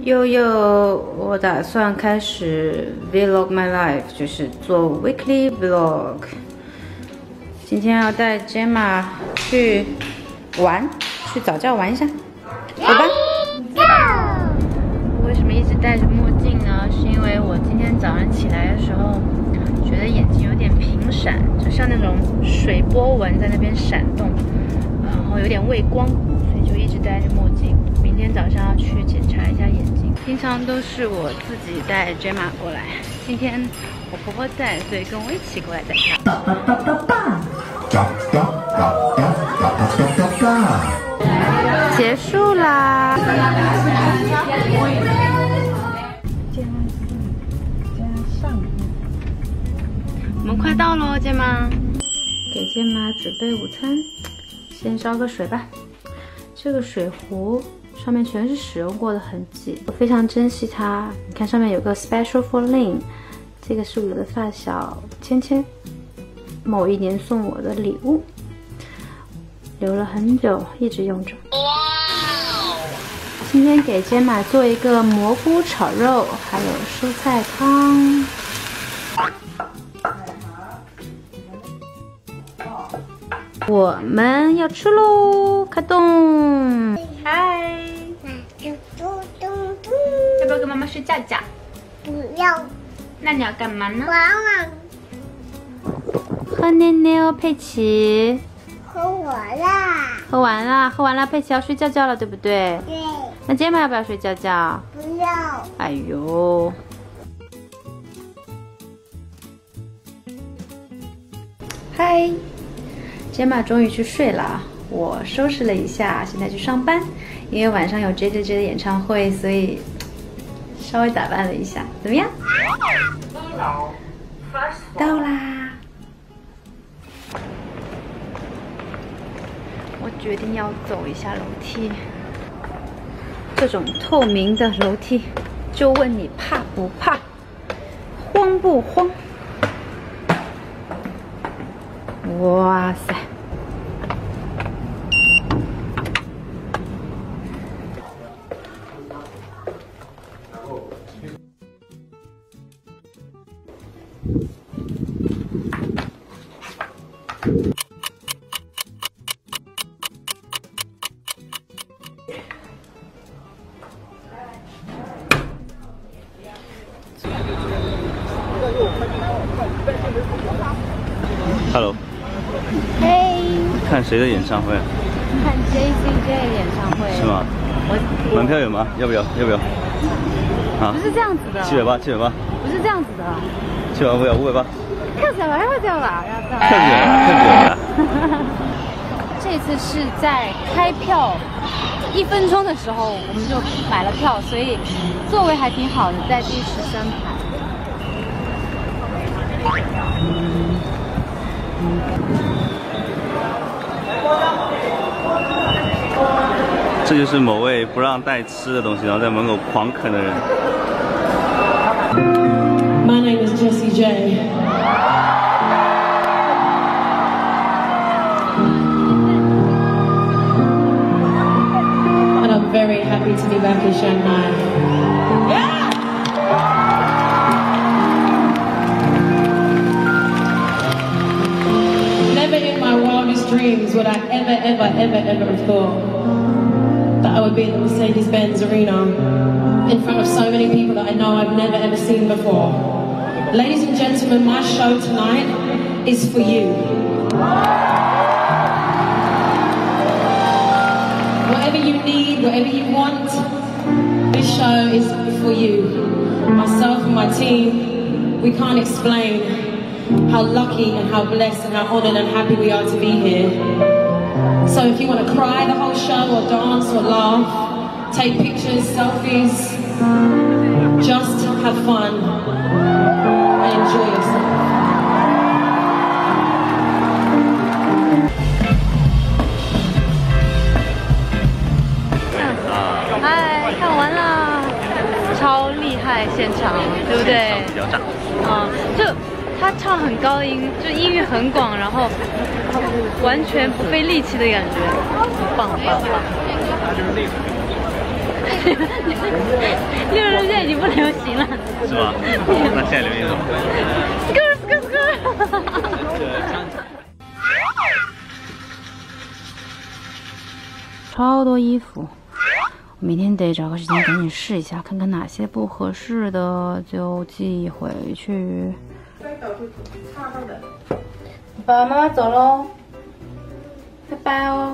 我打算开始 vlog my life， 就是做 weekly vlog。今天要带 Gemma 去玩，去早教玩一下，走吧。为什么一直戴着墨镜呢？是因为我今天早上起来的时候，觉得眼睛有点频闪，就像那种水波纹在那边闪动，然后有点畏光，所以就一直戴着墨镜。明天早上要去检查一下眼睛。平常都是我自己带 Gemma 过来，今天我婆婆在，所以跟我一起过来带她。结束啦。我们快到喽，Gemma。给Gemma准备午餐，先烧个水吧。这个水壶上面全是使用过的痕迹，我非常珍惜它。你看上面有个 Special for Lin， 这个是我的发小芊芊某一年送我的礼物，留了很久，一直用着。今天给Gemma做一个蘑菇炒肉，还有蔬菜汤。我们要吃喽，开动！嗨，要不要跟妈妈睡觉觉？ 不要。 那你要干嘛呢？ 玩玩。 喝奶奶哦，佩奇。 喝完啦。 喝完了，佩奇要睡觉觉了，对不对？ 对。 那Gemma要不要睡觉觉？ 不要。 哎呦。嗨。Gemma 终于去睡了，我收拾了一下，现在去上班。因为晚上有 JJJ 的演唱会，所以稍微打扮了一下，怎么样？到啦！我决定要走一下楼梯，这种透明的楼梯，就问你怕不怕，慌不慌？哇塞！ Hello。 嘿。 看谁的演唱会？ 看 JCJ 演唱会。 是吗？门票有吗？要不要？啊？ 不是这样子的。 780。 不是这样子的。 780不要580。 跳起来吧，跳吧，要跳。 跳起来。 这次是在开票1分钟的时候，我们就买了票，所以座位还挺好的，在第13排。 这就是某位不让带吃的东西，然后在门口狂啃的人。 My name is Jessie J. And I'm very happy to be back in Shanghai. Yeah! Never in my wildest dreams would I ever have thought that I would be in the Mercedes-Benz Arena in front of so many people that I know I've never ever seen before. Ladies and gentlemen, my show tonight is for you. Whatever you need, whatever you want, this show is for you. Myself and my team, we can't explain how lucky and how blessed and how honoured and happy we are to be here. So if you want to cry the whole show or dance or laugh, take pictures, selfies, just have fun and enjoy yourself. 嗨，看完了，超厉害现场，对不对？ 比较炸。 就他唱很高音，就音域很广，然后完全不费力气的感觉，棒棒棒！ 六六现在已经不流行了， 是吧？那现在流行什么？ 超多衣服，我明天得找个时间赶紧试一下，看看哪些不合适的就寄回去。爸爸妈妈走喽，拜拜哦。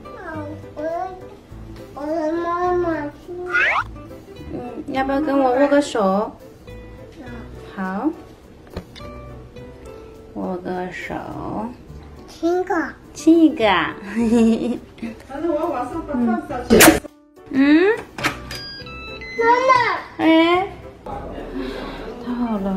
我的妈妈去。 要不要跟我握个手？好，握个手。 亲个。 亲一个啊。 妈妈。 哎，到了。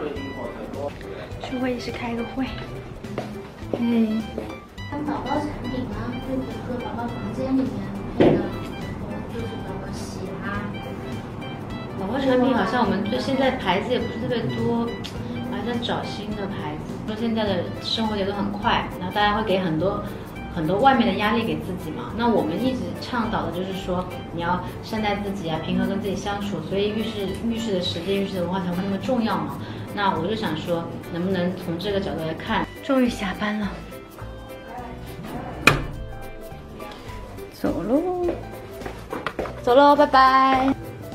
去会议室开个会。哎。 它宝宝产品呢，就比如说宝宝房间里面配的，就是宝宝喜啦。 宝宝产品好像我们对现在牌子也不是特别多，还在找新的牌子。说现在的生活节奏很快，然后大家会给很多外面的压力给自己嘛。那我们一直倡导的就是说，你要善待自己啊，平和跟自己相处。所以浴室的时间、浴室的文化才会那么重要嘛。那我就想说，能不能从这个角度来看？终于下班了。走喽，走喽，拜拜。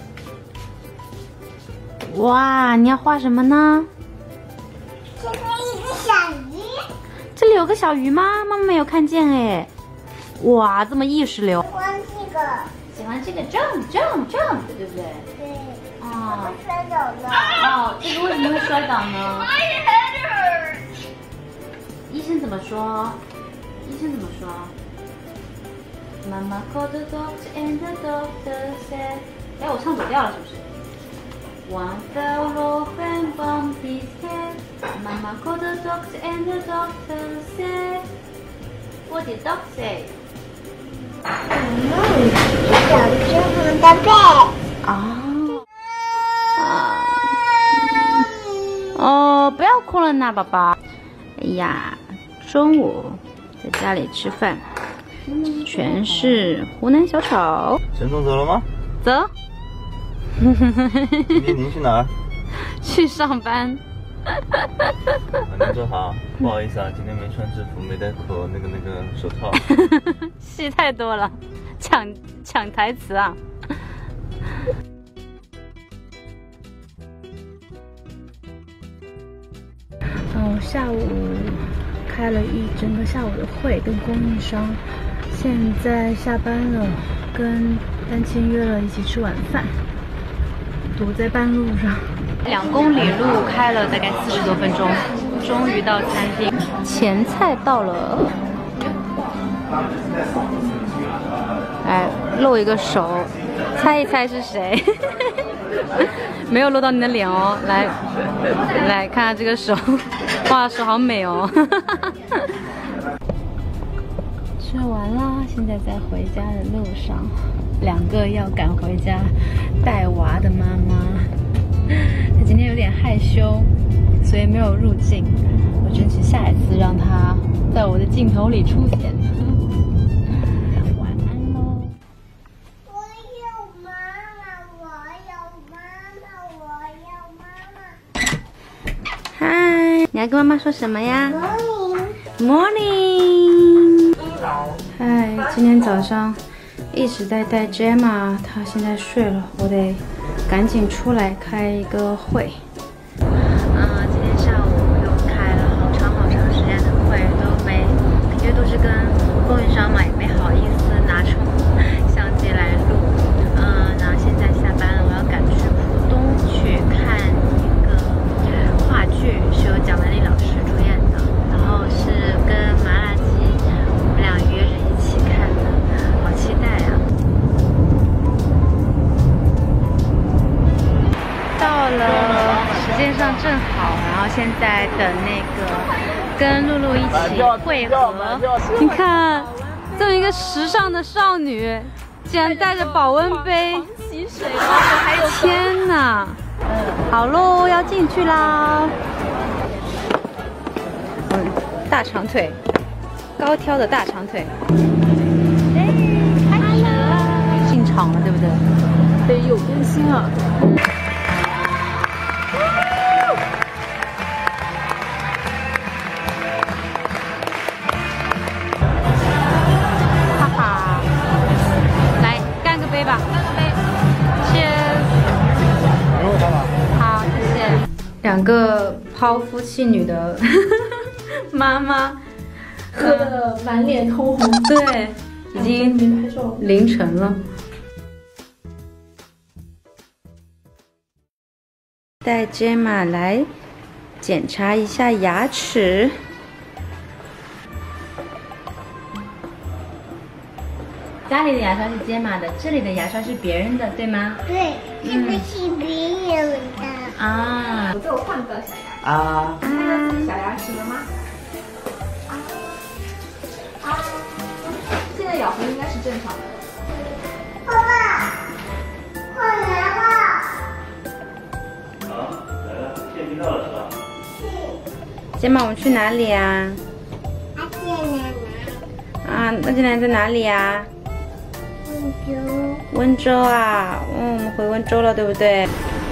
哇，你要画什么呢？ 这是一个小鱼。 这里有个小鱼吗？妈妈没有看见哎。哇，这么意识流。 喜欢这个。 喜欢这个 jump， 对不对？ 对。 哦。 我摔倒了。 哦，这个为什么会摔倒呢？医生怎么说？Mama called the doctor and the doctor said， 哎，我唱走调了是不是 ？One fell off and bumped his head. Mama called the doctor and the doctor said, What did dog say？ 小只猴的背。 哦，不要哭了呢，宝宝。哎呀，中午在家里吃饭。全是湖南小炒。 陈总走了吗？ 走。 今天您去哪儿？ 去上班。 您坐好，不好意思啊，今天没穿制服，没戴那个手套。 戏太多了，抢台词啊。下午开了一整个下午的会，跟供应商。现在下班了，跟丹青约了一起吃晚饭，堵在半路上，2公里路开了大概40多分钟，终于到餐厅，前菜到了，来露一个手，猜一猜是谁？没有露到你的脸哦，来看看这个手，哇，手好美哦。吃完啦，现在在回家的路上，2个要赶回家带娃的妈妈，她今天有点害羞，所以没有入镜。我争取下一次让她在我的镜头里出现。晚安喽。 我有妈妈，我有妈妈，我有妈妈。 嗨，你要跟妈妈说什么呀 Morning。 嗨，今天早上一直在带 Gemma， 她现在睡了，我得赶紧出来开一个会。今天下午又开了好长时间的会，因为都是跟供应商嘛，也没好意思拿出相机来录。然后现在下班了，我要赶去浦东去看一个话剧，是由蒋雯丽老师主演的，然后是跟麻辣鸡。我们俩约着一起看的，好期待啊！到了，时间上正好，然后现在等那个跟露露一起会合。你看，这么一个时尚的少女，竟然带着保温杯，洗水了，还有天哪！好喽，要进去啦！大长腿。高挑的大长腿，哎，开始了！进场场了，对不对？ 得有更新啊。 哈哈，来干个杯吧，干个杯 ，Cheers！ 好，谢谢。两个抛夫弃女的妈妈， 喝得满脸通红。 对，已经凌晨了。带杰玛来检查一下牙齿。家里的牙刷是杰玛的，这里的牙刷是别人的，对吗？ 对，这个是别人的。 啊， 我最后换个小牙， 啊， 看到自己小牙齿了吗？现在咬合应该是正常的。 爸爸，快来吧！ 好，来了，见听到了是吧？ 杰玛，我们去哪里啊？ 阿健奶奶， 啊，那杰奶奶在哪里啊？温州啊，我们回温州了，对不对？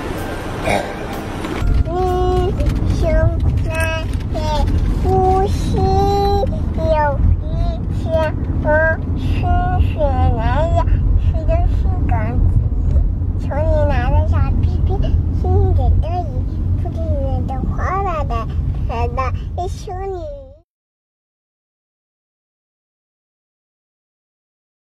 熊奶奶呼吸有一天，我吃雪来呀，吃的是杆子，手里拿着小屁屁，心里的雨，不停的哗啦的，来的，一熊女。